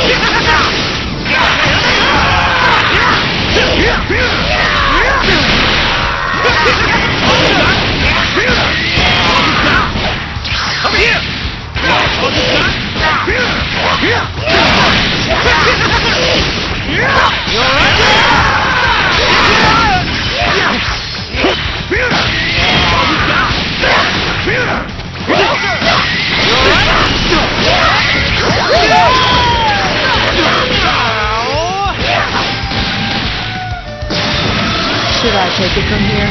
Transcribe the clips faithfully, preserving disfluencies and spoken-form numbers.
Should I take it from here?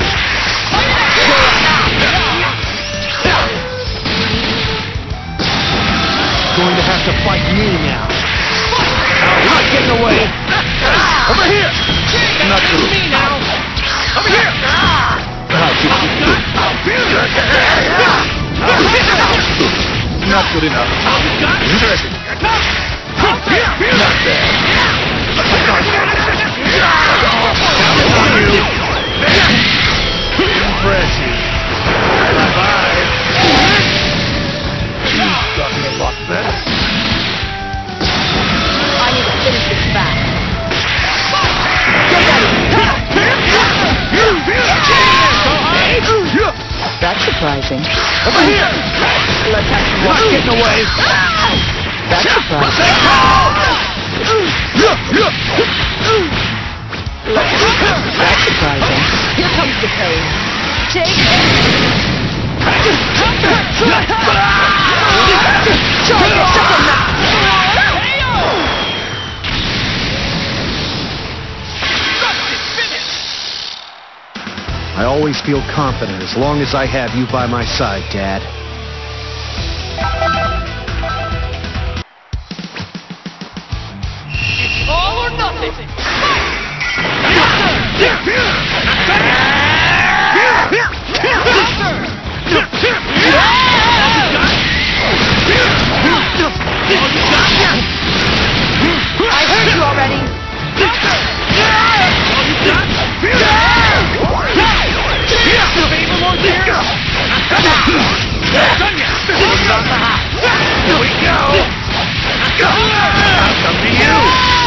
Going to have to fight me now. You're not getting away. Over here. Not good. Me now. Over here. Not good enough. Interesting. Not bad. Impressive. Bye-bye. You've gotten a lot better. I need to finish this fast. That's surprising. Over here! Let's have some You're not more. getting away! That's surprising. Let's That's surprising. Here comes the pain. Take it. I always feel confident as long as I have you by my side, Dad. It's all or nothing. I heard you already. Here we go! I'll come to you!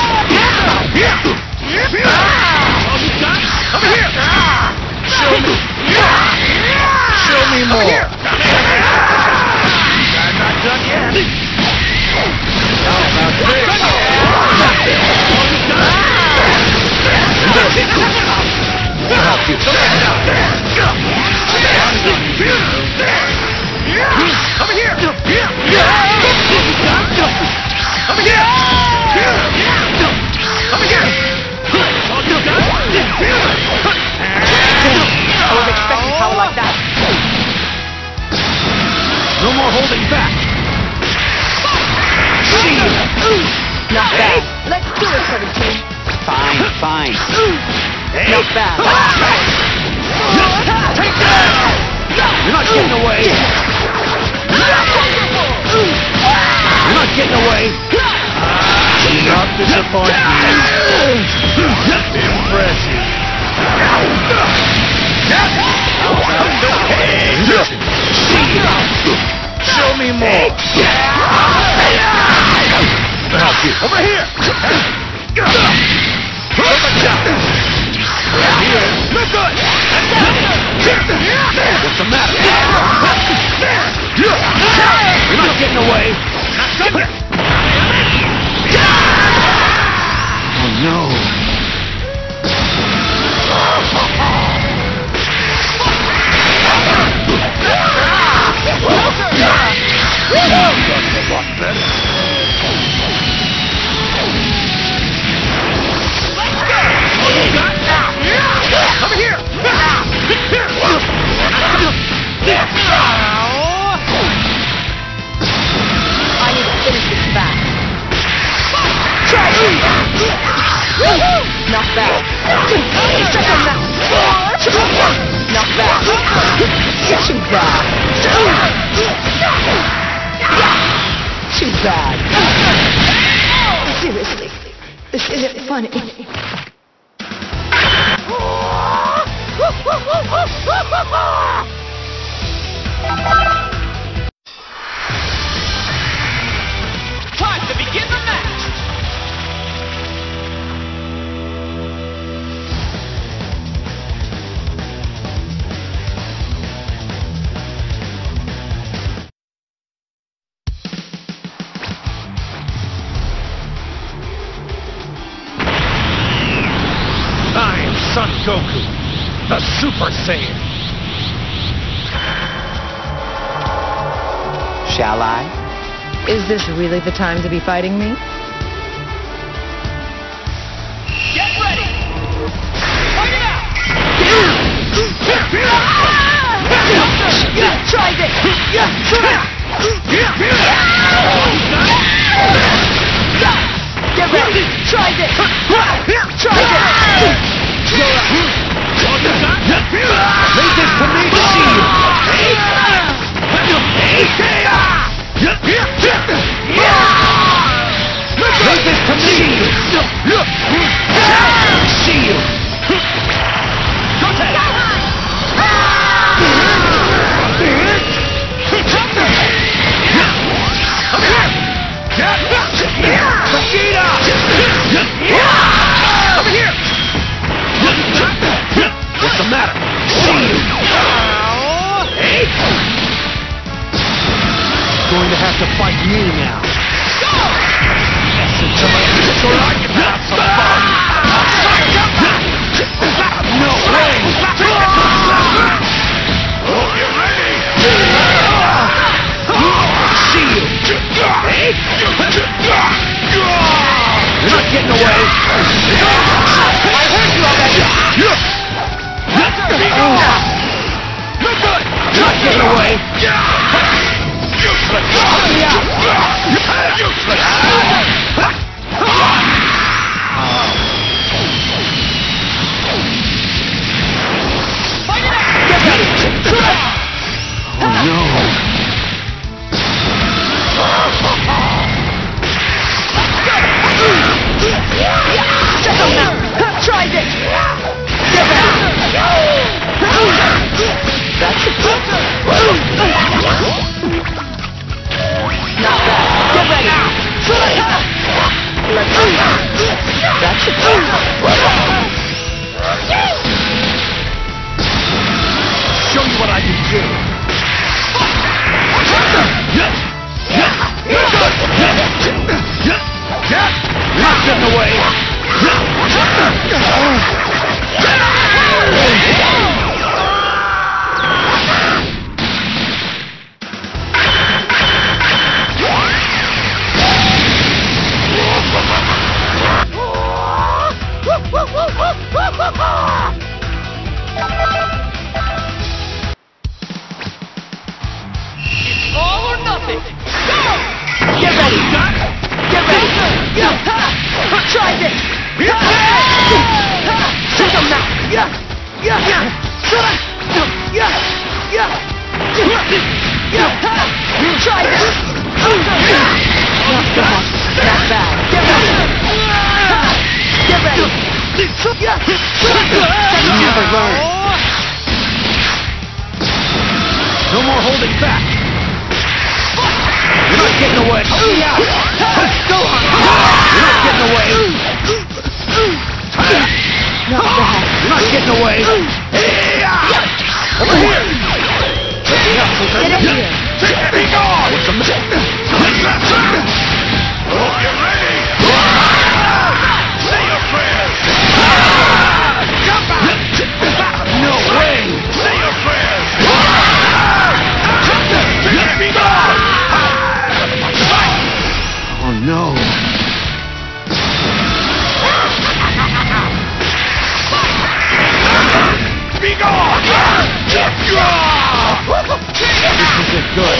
Over here! Show me! Show me more! I'm not done yet! How about this? I'll help you. Over here! Over here! Over here! I was expecting power like that. No more holding back! Not bad. Let's do it, seventeen. Fine, fine. Not bad. Take that! You're not getting away! You're not getting away! Not disappointing. Impressive. Show me more. Help you. Over here. Here. No good. What's the matter? You're not getting away. Oh no. That's a lot better. Over here! I need to finish this fast. Not bad. Not bad. Too bad. Too bad. Seriously, this isn't funny. Time to begin the match. Goku, the Super Saiyan. Shall I? Is this really the time to be fighting me? Get ready! Fight it out! Try this! Get ready! Try this! Try this! Leave this to me, Shield! Leave this to me! Shield! Vegeta! Over here! What's the matter? Shield! Going to have to fight me now. Essence of my so I can have some fun. No way! Oh, you're ready! Shield! You're not getting away! I heard you already! No good! You're not getting away! Useless! Useless! Get ready! Oh no! Shut them now! Try this! Get ready! That's it! Not bad! Get ready! Let's go! That's it! Show you what I can do! Not getting away! It's all or nothing! Go! Get ready! Get ready! Try this! Shut them now! Try this! Not bad. Not bad. Get ready! Get ready! Never learn. No more holding back! You're not getting away! Go on! You're not getting away! Not bad. You're not getting away! Over here! Get in here! Be gone! What's the matter? Oh, you're ready! Say your prayers! No way! Say your prayers! Be gone! Oh no! Be gone! This isn't good.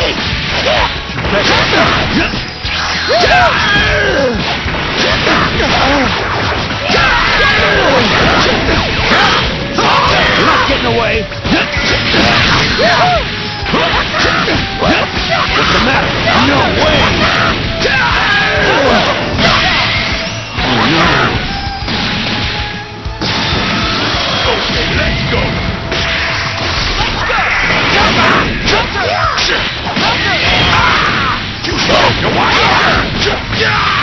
You're not getting away. What's the matter? No way! Oh no! Okay, let's go! Let's go! You slow, you want?